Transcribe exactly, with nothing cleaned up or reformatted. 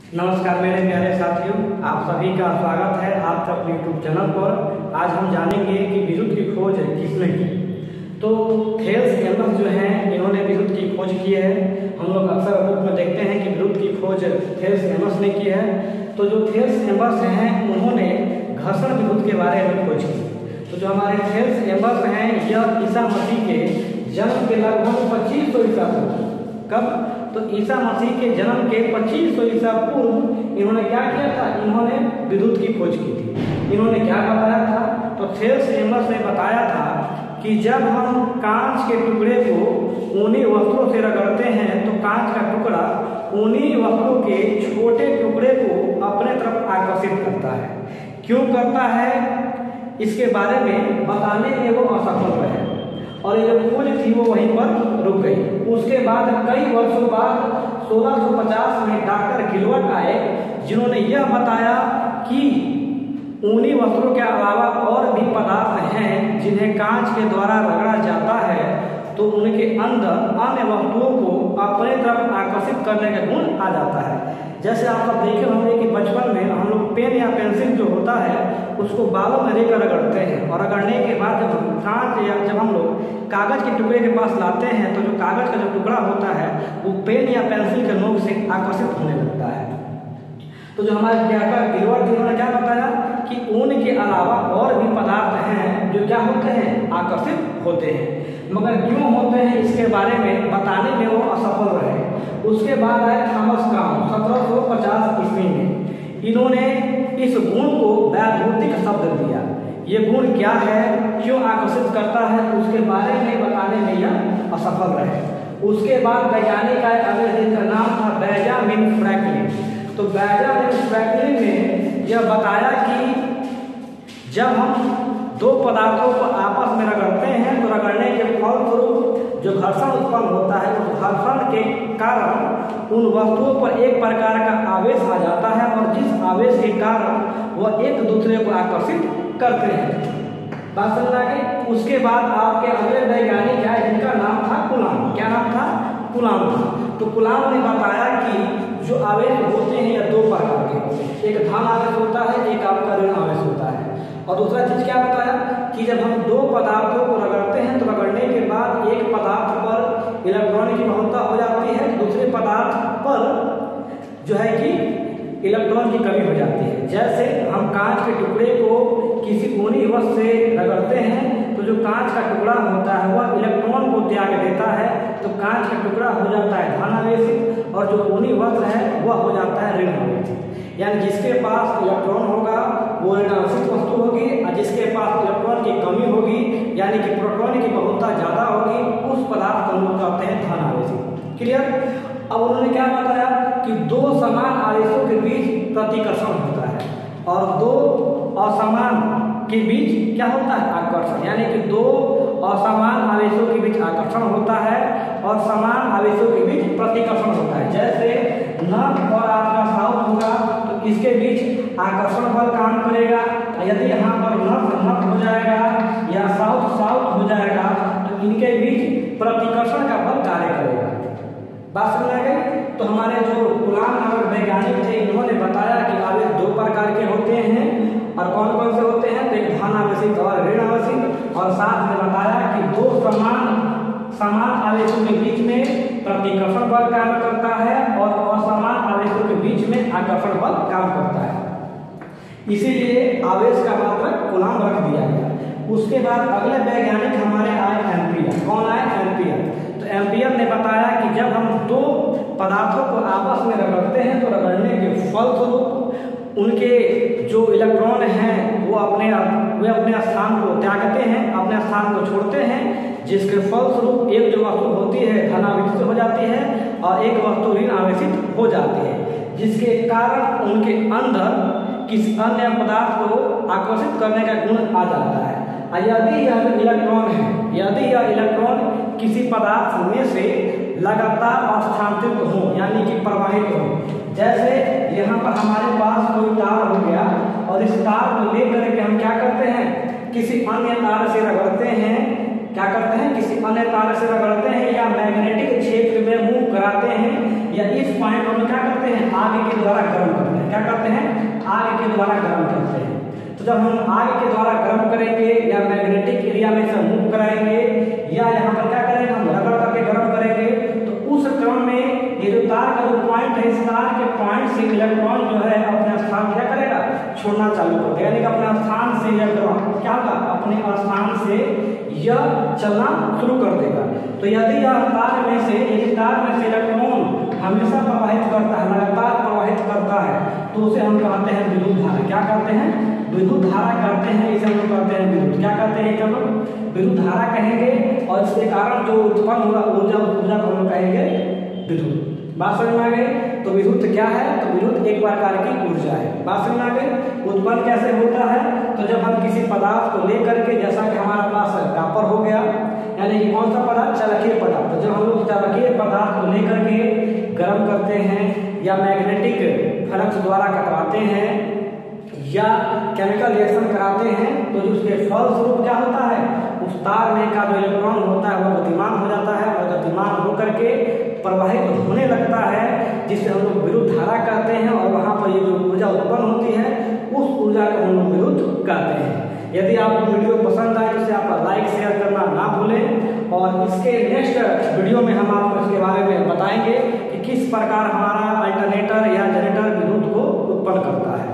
नमस्कार मेरे प्यारे साथियों, आप सभी का स्वागत है आपका अपने यूट्यूब चैनल पर। आज हम जानेंगे कि विद्युत की खोज किसने की। तो थेल्स एम्बस जो हैं इन्होंने विद्युत की खोज की है। हम लोग अक्सर बुक में देखते हैं कि विद्युत की खोज थेल्स एम्बस ने की है। तो जो थेल्स एम्बस हैं उन्होंने घर्षण विद्युत के बारे में खोज की। तो जो हमारे थेल्स एम्बस हैं यह ईसा मसीह के जन्म के लगभग पच्चीस सौ ईसा पूर्व, कब तो ईसा मसीह के जन्म के पच्चीस सौ ईसा पूर्व इन्होंने क्या किया था, इन्होंने विद्युत की खोज की थी। इन्होंने क्या बताया था, तो थेल्स एम्बस ने बताया था कि जब हम कांच के टुकड़े को ऊनी वस्त्रों से रगड़ते हैं तो कांच का टुकड़ा ऊनी वस्त्रों के छोटे टुकड़े को अपने तरफ आकर्षित करता है। क्यों करता है इसके बारे में बताने में वो असफल रहे और ये जो खोज थी वो वहीं पर रुक गई। उसके बाद कई वर्षों बाद सोलह सौ पचास में डॉक्टर गिलबर्ट आए, जिन्होंने यह बताया कि ऊनी वस्त्रों के अलावा और भी पदार्थ हैं जिन्हें कांच के द्वारा रगड़ा जाता है तो उनके अंदर अन्य वस्तुओं को अपने तरफ आकर्षित करने का गुण आ जाता है। जैसे आप सब देखे होंगे कि बचपन में हम लोग पेन या पेंसिल जो होता है उसको बालों में लेकर रगड़ते हैं और रगड़ने के बाद जब कांच या जब हम लोग कागज के टुकड़े के पास लाते हैं तो जो कागज का जो टुकड़ा होता है वो पेन या पेंसिल के नोक से आकर्षित होने लगता है। तो जो हमारे डॉक्टर गिलबर्ट थे उन्होंने क्या बताया कि ऊन के अलावा और भी पदार्थ हैं जो क्या होते हैं, आकर्षित होते हैं, मगर क्यों होते हैं इसके बारे में बताने में वो असफल रहे। उसके बाद आए थॉमस क्रॉम्ब सत्रह सौ पचास ईस्वी में। इन्होंने इस गुण को वैद्युतिक शब्द दिया। ये गुण क्या है, क्यों आकर्षित करता है, उसके बारे में बताने में यह असफल रहे। उसके बाद वैज्ञानिक आए, अगले जिनका नाम था बेंजामिन फ्रैंकलिन। तो बेंजामिन फ्रैंकलिन ने यह बताया कि जब हम दो पदार्थों को आपस में रगड़ते हैं तो रगड़ने के फलस्वरूप जो घर्षण उत्पन्न होता है उस घर्षण के कारण उन वस्तुओं पर एक प्रकार का आवेश आ जाता है और जिस आवेश के कारण वह एक दूसरे को आकर्षित करते हैं। बात समझ आ गई। उसके बाद आपके अगले वैज्ञानिक आए जिनका नाम था कूलॉम। क्या नाम था? कूलॉम था। तो कूलॉम ने बताया कि जो आवेश होते हैं या दो प्रकार के होते हैं, एक धन आवेश होता है, एक आपका ऋण आवेश होता है। और दूसरा चीज क्या बताया कि जब हम दो पदार्थों को रगड़ते हैं तो रगड़ने के बाद एक पदार्थ पर इलेक्ट्रॉन की बहुलता हो जाती है, दूसरे पदार्थ पर जो है कि इलेक्ट्रॉन की कमी हो जाती है। जैसे हम कांच के टुकड़े को किसी ऊनी वस्तु से रगड़ते हैं तो जो कांच का टुकड़ा होता है वह इलेक्ट्रॉन को त्याग देता है तो कांच का टुकड़ा हो जाता है धनावेशित और जो ऊनी वस्त्र है वह हो जाता है ऋण आवेशित। यानी जिसके पास इलेक्ट्रॉन होगा वो ऋणावेशित वस्तु होगी और जिसके पास इलेक्ट्रॉन की कमी होगी यानी कि प्रोटॉन की बहुलता ज्यादा होगी उस पदार्थ को हम लोग कहते हैं धनावेशित। क्लियर? अब उन्होंने क्या बताया कि दो समान आवेशों के बीच प्रतिकर्षण होता है और दो असमान के बीच क्या होता है, आकर्षण। यानी कि दो असमान आवेशों के बीच आकर्षण होता है और समान आवेशों के बीच प्रतिकर्षण होता है। जैसे नॉर्थ और आपका साउथ होगा तो इसके बीच आकर्षण बल काम करेगा। यदि यहाँ पर नॉर्थ नॉर्थ हो जाएगा या साउथ साउथ हो जाएगा तो इनके बीच प्रतिकर्षण का बल कार्य करेगा। बात समझ आ गई। तो हमारे जो कूलॉम नामक वैज्ञानिक थे इन्होंने बताया कि आवेश दो प्रकार के होते हैं और कौन कौन से होते हैं, तो एक धन आवेशित और ऋण आवेशित, और साथ में बताया कि दो समान समान आवेशों के बीच में प्रतिकर्षण बल काम करता है और असमान आवेशों के बीच में आकर्षण बल काम करता है। इसीलिए आवेश का मात्रक कूलॉम रख दिया गया। उसके बाद अगले वैज्ञानिक हमारे आए एम्पियर। कौन आए? एम्पियर। तो एम्पियर ने बताया कि जब हम दो पदार्थों को आपस में रगड़ते हैं तो रगड़ने के फलस्वरूप उनके जो इलेक्ट्रॉन हैं वो अपने वे अपने स्थान को त्यागते हैं, अपने स्थान को छोड़ते हैं, जिसके फलस्वरूप एक जो वस्तु होती है धनावेशित हो जाती है और एक वस्तु ऋण आवेशित हो जाती है, जिसके कारण उनके अंदर किसी अन्य पदार्थ को आकर्षित करने का गुण आ जाता है। यदि यह इलेक्ट्रॉन है यदि यह इलेक्ट्रॉन किसी पदार्थ में से लगातार स्थानांतरित हो यानी कि प्रवाहित हो, जैसे यहाँ पर हमारे पास कोई तार हो गया और इस तार को लेकर के हम क्या करते हैं, किसी अन्य तार से रगड़ते हैं, क्या करते हैं किसी अन्य तार से रगड़ते हैं या मैग्नेटिक क्षेत्र में मूव कराते हैं या इस पॉइंट हम लोग क्या करते हैं, आग के द्वारा गर्म करते हैं। क्या करते हैं, आग के द्वारा गर्म करते हैं। तो जब हम आग के द्वारा गर्म करेंगे या मैग्नेटिक एरिया में से मूव कराएंगे या यहाँ पर क्या करेंगे, हम रगड़ करके गर्म करेंगे, तो उस क्रम में ये जो तार का जो पॉइंट है, इस तार के पॉइंट से इलेक्ट्रॉन जो है अपने स्थान क्या करेगा, छोड़ना चालू कर देगा। यानी कि अपने स्थान से इलेक्ट्रॉन क्या होगा, अपने स्थान से यह चलना शुरू कर देगा। तो यदि यह तार में से यदि तार में से इलेक्ट्रॉन हमेशा प्रवाहित करता है, लगातार प्रवाहित करता है, तो उसे हम कहते हैं विद्युत धारा। क्या कहते हैं, विद्युत धारा कहते हैं। इसे हम लोग कहते हैं विद्युत, क्या कहते हैं, हम लोग विद्युत धारा कहेंगे। और इसके कारण जो उत्पन्न हुआ ऊर्जा, ऊर्जा को हम कहेंगे विद्युत। बात समझ में आ गई। तो विद्युत क्या है, तो विद्युत एक प्रकार की ऊर्जा है। बात समझ में आ गई। उत्पन्न कैसे होता है, तो जब हम किसी पदार्थ को लेकर के, जैसा कि हमारा पास कॉपर हो गया, यानी कि कौन सा पदार्थ, चलकीय पदार्थ। तो जब हम लोग चलकीय पदार्थ को लेकर के गर्म करते हैं या मैग्नेटिक फ्लक्स द्वारा कटवाते हैं या केमिकल रिएक्शन कराते हैं, तो जो उसके फलस्वरूप क्या होता है, उस तार में का जो इलेक्ट्रॉन होता है वह गतिमान हो जाता है और गतिमान होकर के प्रवाहित होने लगता है, जिसे हम लोग विद्युत धारा कहते हैं। और वहाँ पर ये जो ऊर्जा उत्पन्न होती है, उस ऊर्जा को हम लोग विद्युत कहते हैं। यदि आपको वीडियो पसंद आए तो इसे आप लाइक शेयर करना ना भूलें। और इसके नेक्स्ट वीडियो में हम आपको इसके बारे में बताएंगे कि किस प्रकार हमारा अल्टरनेटर या जनरेटर विद्युत को उत्पन्न करता है।